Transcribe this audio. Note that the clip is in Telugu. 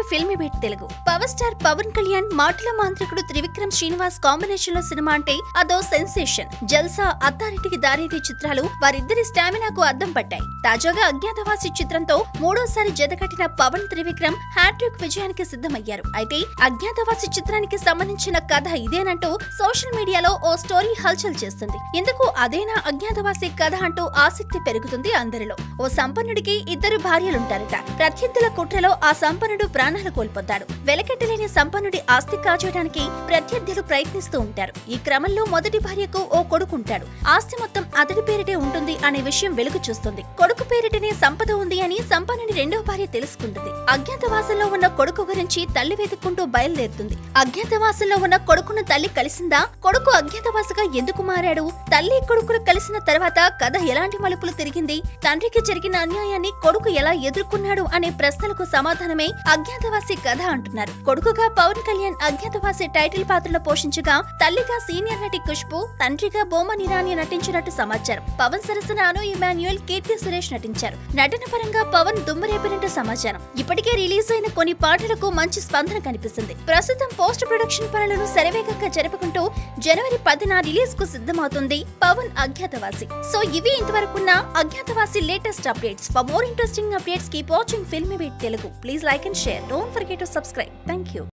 Filmy beat Telugu. Power star Pavan Kalyan మాటల మాంత్రికుడు త్రివిక్రమ్ శ్రీనివాస్ కాంబినేషన్ లో సినిమా అంటే అదో సెన్సేషన్. జల్సా, అత్తారింటికి దారేది చిత్రాలు వారిద్దరి స్టామినాకు అద్దం పట్టాయి. తాజాగా అజ్ఞాతవాసి చిత్రంతో మూడోసారి జతకట్టిన పవన్ త్రివిక్రమ్ హ్యాట్రిక్ విజయానికి సిద్ధమయ్యారు. అయితే అజ్ఞాతవాసి చిత్రానికి సంబంధించిన కథ ఇదేనంటూ సోషల్ మీడియాలో ఓ స్టోరీ హల్చల్ చేస్తుంది. ఇందుకు అదేనా అజ్ఞాతవాసి కథ అంటూ ఆసక్తి పెరుగుతుంది అందరిలో. ఓ సంపన్నుడికి ఇద్దరు భార్యలుంటారట. ప్రత్యర్థుల కుట్రలో ఆ సంపన్నుడు ప్రాణాలు కోల్పోతాడు. వెలకెట్టలేని సంపన్నుడి ఆస్తి కాజేయడానికి ప్రత్యర్థులు ప్రయత్నిస్తూ ఉంటారు. ఈ క్రమంలో మొదటి భార్యకు ఓ కొడుకుంటాడు. ఆస్తి మొత్తం అతడి పేరిటే ఉంటుంది అనే విషయం వెలుగు చూస్తుంది. కొడుకు పేరిటనే సంపద ఉంది అని సంపన్నుడి రెండో భార్య తెలుసుకుంటుంది. అజ్ఞాతవాసంలో ఉన్న కొడుకు గురించి తల్లి వెతుక్కుంటూ బయలుదేరుతుంది. అజ్ఞాతవాసంలో ఉన్న కొడుకును తల్లి కలిసిందా? కొడుకు అజ్ఞాతవాసగా ఎందుకు మారాడు? తల్లి కొడుకులు కలిసిన తర్వాత కథ ఎలాంటి మలుపులు తిరిగింది? తండ్రికి జరిగిన అన్యాయాన్ని కొడుకు ఎలా ఎదుర్కొన్నాడు అనే ప్రశ్నలకు సమాధానమే అజ్ఞాతవాసి కథ అంటున్నారు. కొడుకుగా పవన్ కళ్యాణ్ అజ్ఞాతవాసి టైటిల్ పాత్రలో పోషించగా, తల్లిగా సీనియర్ నటి ఖుష్బూ, తండ్రిగా బోమన్ ఇరానీ నటించినట్టు సమాచారం. పవన్ సరసన అను ఇమాన్యుయల్, కీర్తి సురేష్ నటించారు. నటన పరంగా పవన్ దుమ్మురేపినట్టు సమాచారం. ఇప్పటికే రిలీజ్ అయిన కొన్ని పాటలకు మంచి స్పందన కనిపిస్తుంది. ప్రస్తుతం పోస్ట్ ప్రొడక్షన్ పనులను శరవేగంగా జరుపుకుంటూ జనవరి 10న రిలీజ్ కు సిద్ధమవుతుంది పవన్ అజ్ఞాతవాసి. సో ఇవి ఇంతవరకున్న Agnyaathavaasi latest updates. For more interesting updates, keep watching Filmy Beat Telugu. Please like and share. Don't forget to subscribe. Thank you.